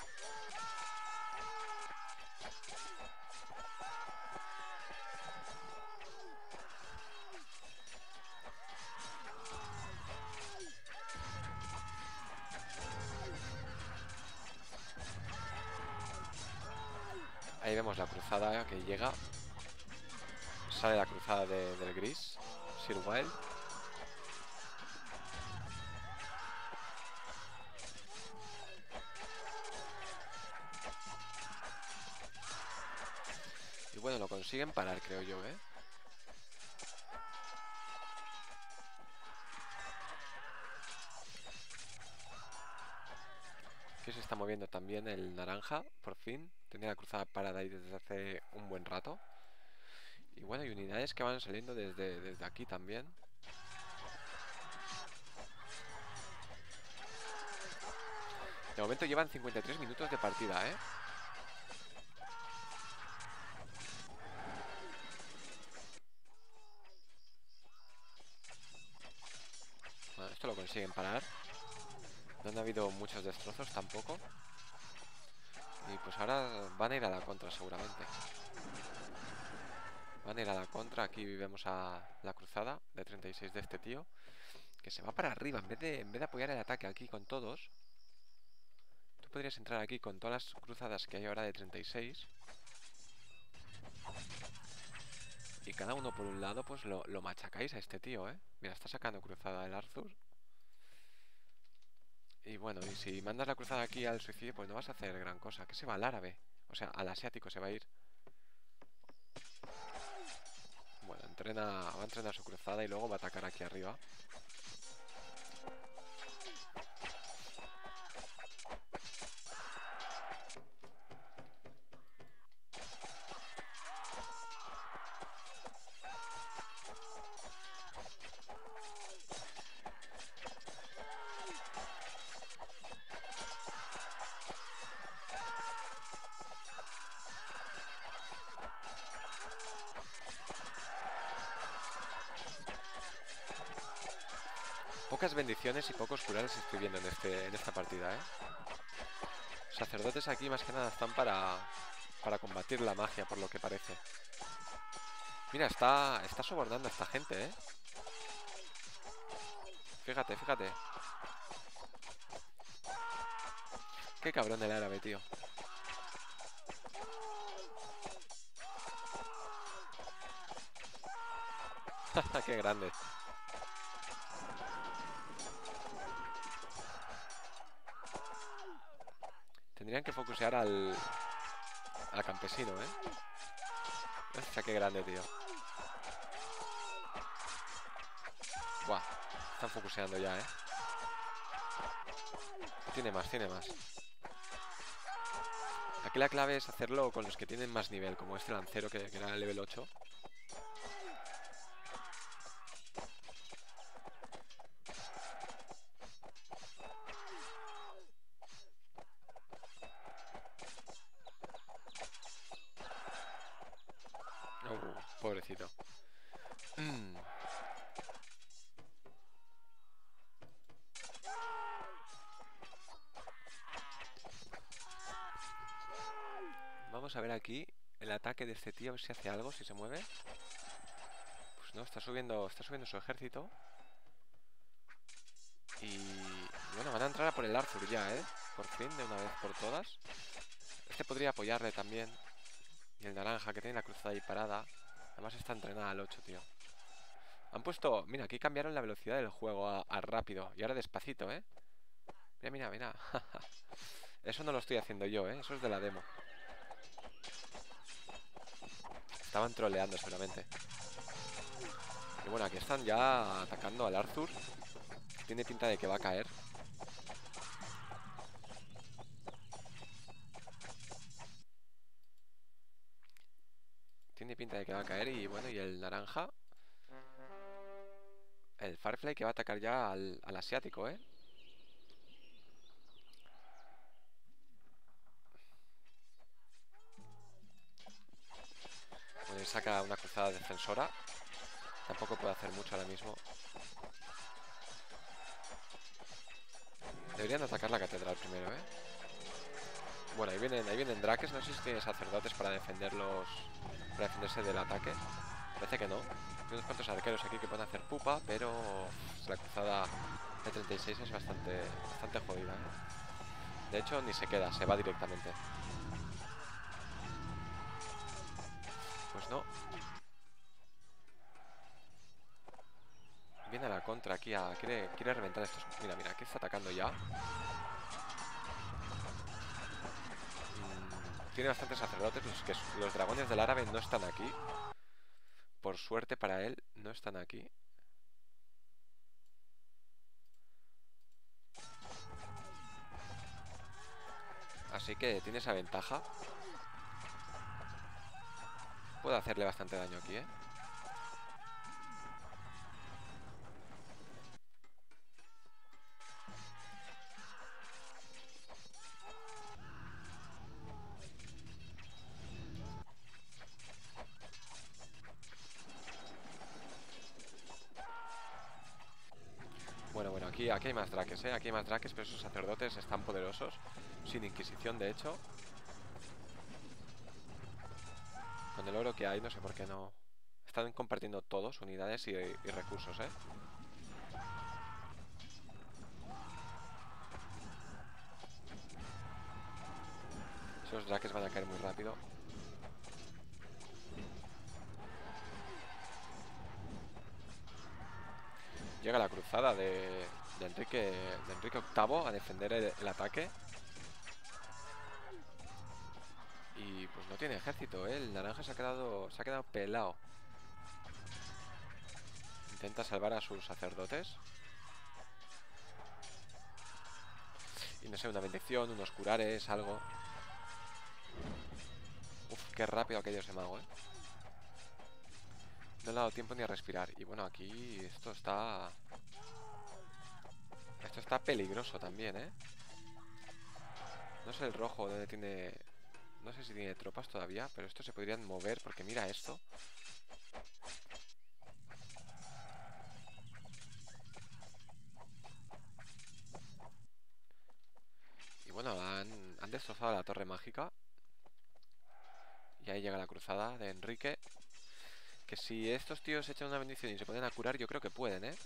S1: Ahí vemos la cruzada que llega. Sale la cruzada del gris, Sir Wild. Y bueno, lo consiguen parar, creo yo, ¿eh? Que se está moviendo también el naranja, por fin. Tenía la cruzada parada ahí desde hace un buen rato. Y bueno, hay unidades que van saliendo desde aquí también. De momento llevan 53 minutos de partida, ¿eh? Bueno, esto lo consiguen parar. No han habido muchos destrozos tampoco. Y pues ahora van a ir a la contra seguramente. Van a ir a la contra. Aquí vemos a la cruzada de 36 de este tío, que se va para arriba en vez de apoyar el ataque aquí con todos. Tú podrías entrar aquí con todas las cruzadas que hay ahora de 36. Y cada uno por un lado pues lo machacáis a este tío, ¿eh? Mira, está sacando cruzada el Arthur. Y bueno, y si mandas la cruzada aquí al suicidio, pues no vas a hacer gran cosa. Que se va al árabe. O sea, al asiático se va a ir. Bueno, va a entrenar su cruzada y luego va a atacar aquí arriba. Pocas bendiciones y pocos curares estoy viendo en esta partida, ¿eh? Sacerdotes aquí más que nada están para combatir la magia, por lo que parece. Mira, está sobornando a esta gente, ¿eh? Fíjate, fíjate. Qué cabrón el árabe, tío. Qué grande. Tendrían que focusear al campesino, ¿eh? Hostia, qué grande, tío. Buah, están focuseando ya, ¿eh? Tiene más, tiene más. Aquí la clave es hacerlo con los que tienen más nivel, como este lancero que era el level 8. Pobrecito. Vamos a ver aquí el ataque de este tío, a ver si hace algo, si se mueve. Pues no, está subiendo su ejército. Y bueno, van a entrar a por el Arthur ya, ¿eh? Por fin, de una vez por todas. Este podría apoyarle también. Y el naranja, que tiene la cruzada ahí parada. Además está entrenada al 8, tío. Han puesto... Mira, aquí cambiaron la velocidad del juego a rápido. Y ahora despacito, ¿eh? Mira, mira, mira. Eso no lo estoy haciendo yo, ¿eh? Eso es de la demo. Estaban troleando seguramente. Y bueno, aquí están ya atacando al Arthur. Tiene pinta de que va a caer. Tiene pinta de que va a caer. Y bueno, y el naranja, el Firefly, que va a atacar ya al asiático, ¿eh? Bueno, y saca una cruzada defensora. Tampoco puede hacer mucho ahora mismo. Deberían atacar la catedral primero, ¿eh? Bueno, ahí vienen draques. No sé si tiene sacerdotes para defenderlos. Para defenderse del ataque. Parece que no. Hay unos cuantos arqueros aquí que pueden hacer pupa, pero la cruzada de 36 es bastante jodida, ¿eh? De hecho, ni se queda, se va directamente. Pues no. Viene a la contra aquí. Quiere reventar estos. Mira, mira, aquí está atacando ya. Tiene bastantes sacerdotes. Los dragones del árabe no están aquí. Por suerte para él, no están aquí. Así que tiene esa ventaja. Puede hacerle bastante daño aquí, ¿eh? Bueno, aquí hay más draques, ¿eh? Aquí hay más draques, pero esos sacerdotes están poderosos. Sin inquisición, de hecho. Con el oro que hay, no sé por qué no. Están compartiendo todos unidades y recursos, ¿eh? Esos draques van a caer muy rápido. Llega la cruzada de Enrique VIII a defender el ataque. Y pues no tiene ejército, ¿eh? El naranja se ha quedado pelado. Intenta salvar a sus sacerdotes. Y no sé, una bendición, unos curares, algo. Uf, qué rápido ha caído ese mago, ¿eh? No le ha dado tiempo ni a respirar. Y bueno, aquí esto está... Esto está peligroso también, ¿eh? No sé el rojo dónde tiene... No sé si tiene tropas todavía, pero estos se podrían mover porque mira esto. Y bueno, han destrozado la torre mágica. Y ahí llega la cruzada de Enrique. Que si estos tíos echan una bendición y se ponen a curar, yo creo que pueden, ¿eh?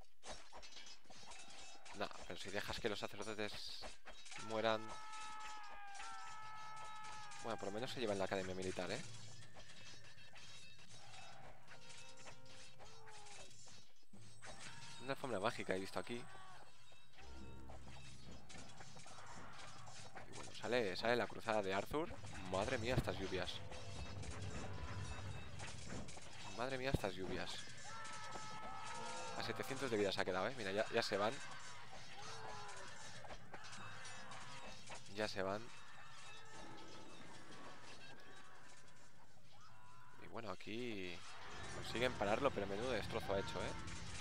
S1: No, pero si dejas que los sacerdotes mueran... Bueno, por lo menos se llevan la academia militar, ¿eh? Una alfombra mágica he visto aquí. Y bueno, sale la cruzada de Arthur. Madre mía, estas lluvias. Madre mía, estas lluvias. A 700 de vida se ha quedado, ¿eh? Mira, ya se van. Ya se van. Y bueno, aquí consiguen pararlo, pero menudo destrozo ha hecho, ¿eh?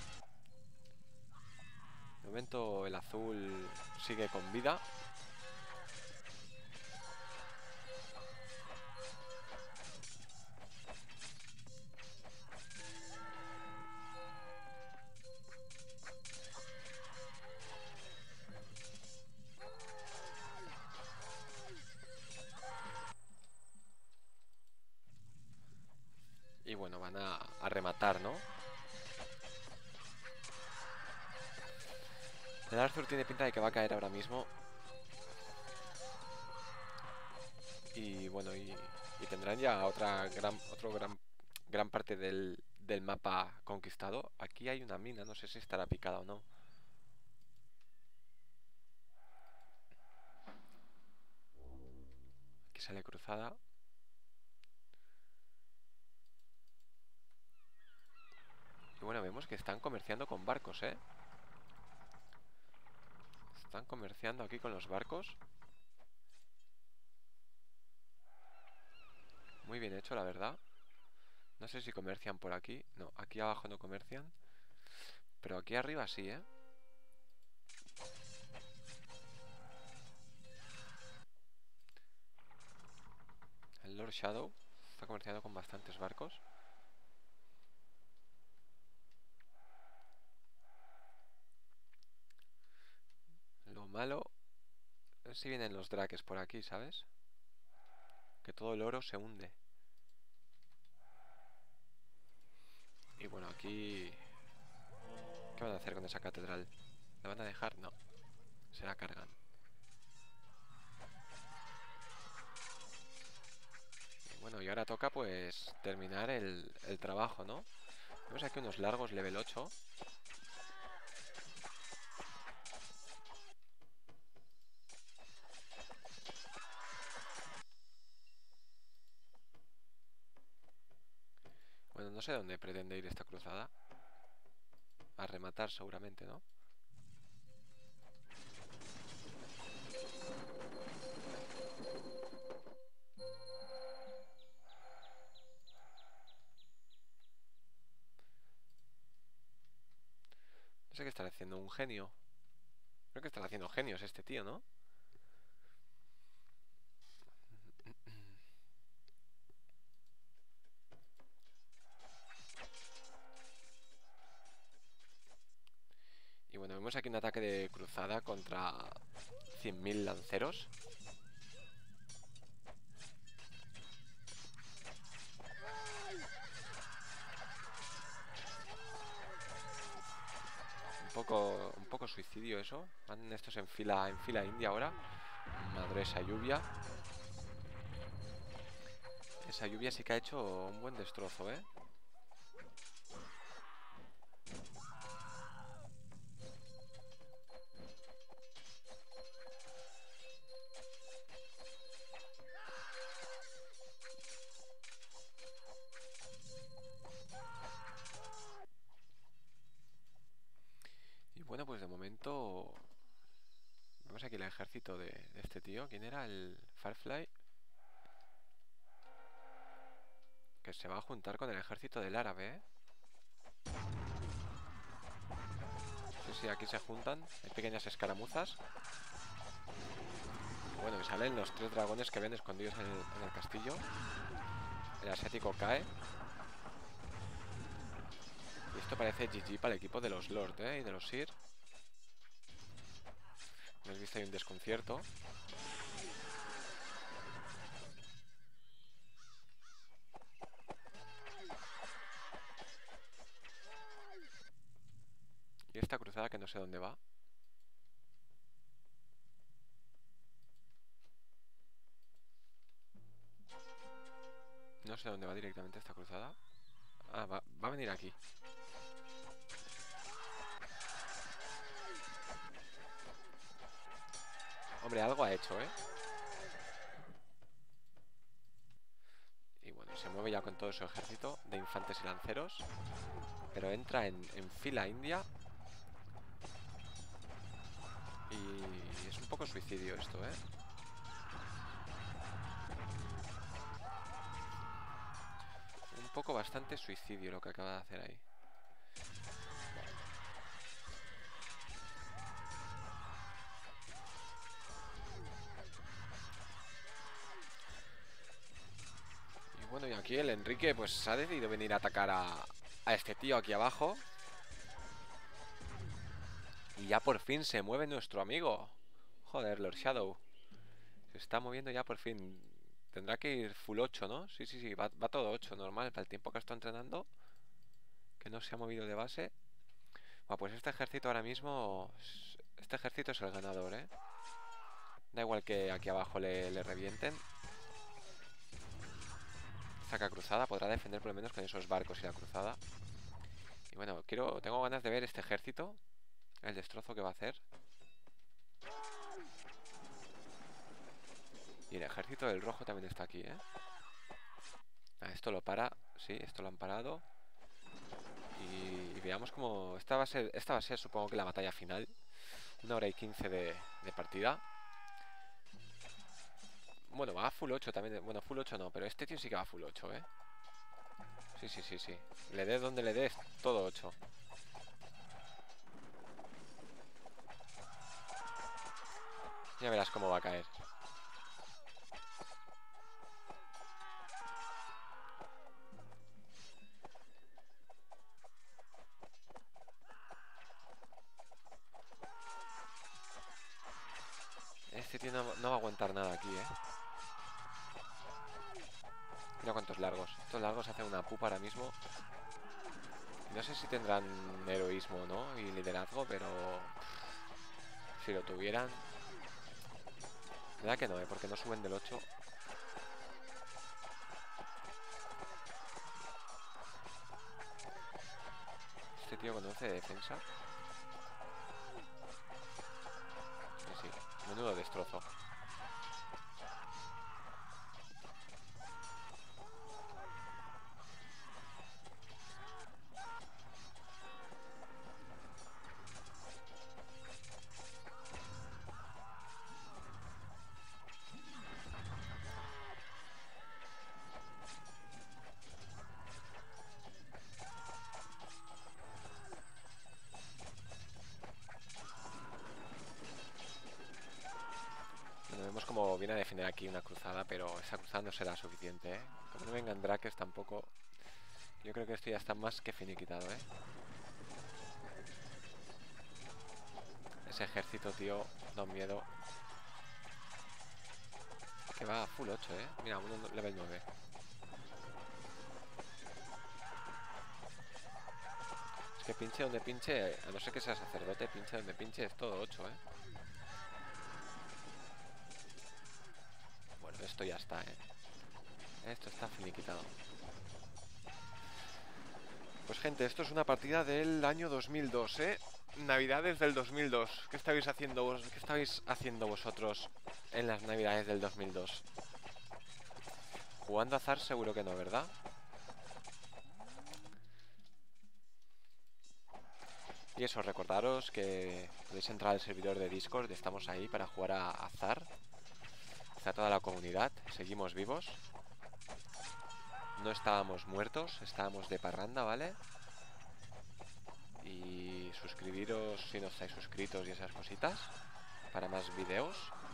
S1: De momento el azul sigue con vida. Y bueno, van a rematar, ¿no? El Arthur tiene pinta de que va a caer ahora mismo. Y bueno, y tendrán ya gran parte del mapa conquistado. Aquí hay una mina, no sé si estará picada o no. Aquí sale cruzada. Y bueno, vemos que están comerciando con barcos, ¿eh? Están comerciando aquí con los barcos. Muy bien hecho, la verdad. No sé si comercian por aquí. No, aquí abajo no comercian. Pero aquí arriba sí, ¿eh? El Lord Shadow está comerciando con bastantes barcos. si vienen los draques por aquí, ¿sabes? Que todo el oro se hunde. Y bueno, aquí... ¿Qué van a hacer con esa catedral? ¿La van a dejar? No. Se la cargan. Y bueno, y ahora toca pues terminar el trabajo, ¿no? Vemos aquí unos largos level 8. Bueno, no sé dónde pretende ir esta cruzada. A rematar seguramente, ¿no? No sé qué estará haciendo, un genio. Creo que estará haciendo genios este tío, ¿no? Y bueno, vemos aquí un ataque de cruzada contra 100.000 lanceros. Un poco suicidio eso. Van estos en fila india ahora. Madre, esa lluvia. Esa lluvia sí que ha hecho un buen destrozo, ¿eh? Y bueno, pues de momento vemos aquí el ejército de este tío. ¿Quién era? El Firefly. Que se va a juntar con el ejército del árabe, ¿eh? Sí, sí, aquí se juntan. Hay pequeñas escaramuzas. Bueno, y salen los 3 dragones que ven escondidos en el castillo. El asiático cae. Y esto parece GG para el equipo de los Lord, ¿eh? Y de los Sir. Hemos visto ahí un desconcierto. Y esta cruzada que no sé dónde va. No sé dónde va directamente esta cruzada. Ah, va a venir aquí. Hombre, algo ha hecho, ¿eh? Y bueno, se mueve ya con todo su ejército de infantes y lanceros. Pero entra en fila india. Y es un poco suicidio esto, ¿eh? Un poco bastante suicidio lo que acaba de hacer ahí. Y bueno, y aquí el Enrique pues ha decidido venir a atacar a este tío aquí abajo. Y ya por fin se mueve nuestro amigo. Joder, Lord Shadow. Se está moviendo ya por fin. Tendrá que ir full 8, ¿no? Sí, sí, sí, va todo 8, normal. Para el tiempo que está entrenando. Que no se ha movido de base. Bueno, pues este ejército ahora mismo... Este ejército es el ganador, ¿eh? Da igual que aquí abajo le revienten. Saca cruzada, podrá defender por lo menos con esos barcos y la cruzada. Y bueno, tengo ganas de ver este ejército. El destrozo que va a hacer. Y el ejército del rojo también está aquí, ¿eh? Ah, esto lo para. Sí, esto lo han parado. Y veamos cómo... Esta va a ser supongo que la batalla final. 1 hora y 15 de partida. Bueno, va a full 8 también. Bueno, full 8 no, pero este tío sí que va a full 8, ¿eh? Sí, sí, sí, sí. Le dé donde le dé, todo 8. Ya verás cómo va a caer. Este tío no va a aguantar nada aquí, ¿eh? Mira cuántos largos. Estos largos hacen una pupa ahora mismo. No sé si tendrán heroísmo, ¿no? Y liderazgo, pero... si lo tuvieran... ¿Verdad que no, porque no suben del 8? Este tío con 11 de defensa. Sí, menudo destrozo. Bueno, vemos como viene a defender aquí una cruzada, pero esa cruzada no será suficiente, ¿eh? Como no vengan Drakes tampoco... Yo creo que esto ya está más que finiquitado, ¿eh? Ese ejército, tío, da un miedo. Que va a full 8, ¿eh? Mira, uno level 9. Es que pinche donde pinche, a no ser que sea sacerdote, pinche donde pinche es todo 8, ¿eh? Bueno, esto ya está, ¿eh? Esto está finiquitado. Pues gente, esto es una partida del año 2002, ¿eh? Navidades del 2002. ¿Qué estáis haciendo vosotros en las Navidades del 2002? Jugando a azar seguro que no, ¿verdad? Y eso, recordaros que podéis entrar al servidor de Discord. Estamos ahí para jugar a azar. Está toda la comunidad. Seguimos vivos. No estábamos muertos, estábamos de parranda, ¿vale? Y suscribiros si no estáis suscritos y esas cositas para más vídeos.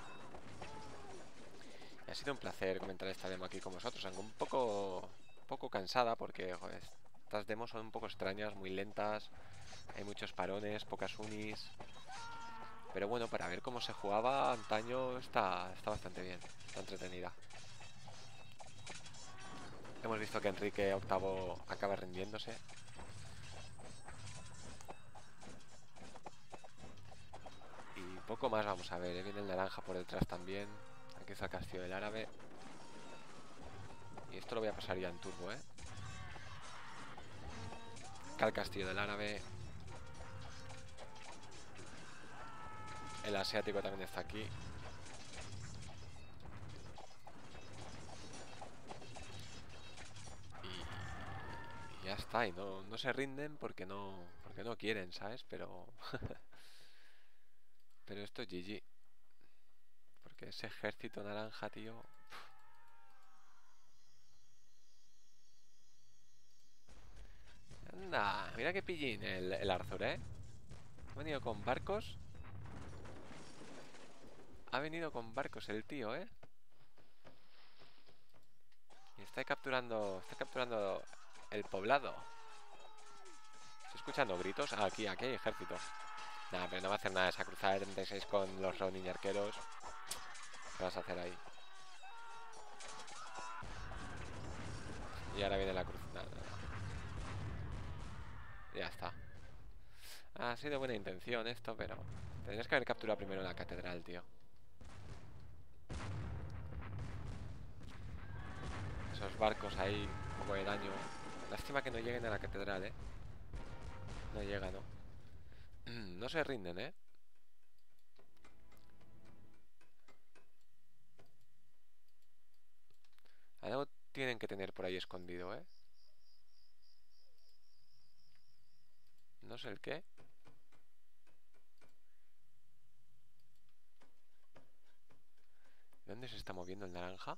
S1: Ha sido un placer comentar esta demo aquí con vosotros, aunque un poco cansada porque, joder, estas demos son un poco extrañas, muy lentas. Hay muchos parones, pocas unis. Pero bueno, para ver cómo se jugaba antaño está bastante bien, está entretenida. Hemos visto que Enrique VIII acaba rindiéndose. Y poco más vamos a ver, ¿eh? Viene el naranja por detrás también. Aquí está el castillo del árabe. Y esto lo voy a pasar ya en turbo, ¿eh? Acá el castillo del árabe. El asiático también está aquí. Y ya está. Y no se rinden porque no quieren, ¿sabes? Pero... pero esto es GG. Porque ese ejército naranja, tío... Anda, mira qué pillín el Arthur, ¿eh? Ha venido con barcos. Ha venido con barcos el tío, ¿eh? Y está capturando el poblado. Estoy escuchando gritos. Ah, aquí hay ejército. Nada, pero no va a hacer nada esa cruzada de 36 con los Ronin arqueros. ¿Qué vas a hacer ahí? Y ahora viene la cruz. Nada, nada. Ya está. Ha sido buena intención esto, pero... tendrías que haber capturado primero la catedral, tío. Esos barcos ahí, un poco de daño. Lástima que no lleguen a la catedral, ¿eh? No llega, ¿no? No se rinden, ¿eh? Algo tienen que tener por ahí escondido, ¿eh? No sé el qué. ¿Dónde se está moviendo el naranja?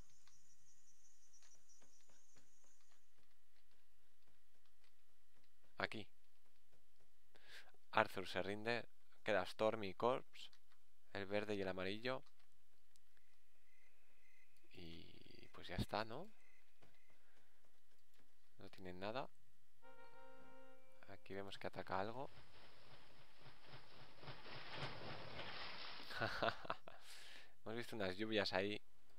S1: Aquí. Arthur se rinde. Queda Storm y Corpse. El verde y el amarillo. Y pues ya está, ¿no? No tienen nada. Aquí vemos que ataca algo. Hemos visto unas lluvias ahí.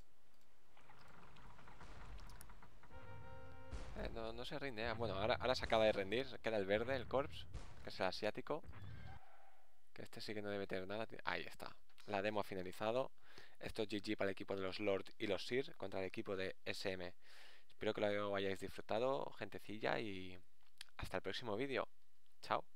S1: No se rinde. Bueno, ahora se acaba de rendir. Queda el verde, el Corps, que es el asiático. Que este sí que no debe tener nada. Ahí está. La demo ha finalizado. Esto es GG para el equipo de los Lord y los Sir contra el equipo de SM. Espero que lo hayáis disfrutado, gentecilla, y hasta el próximo vídeo. Chao.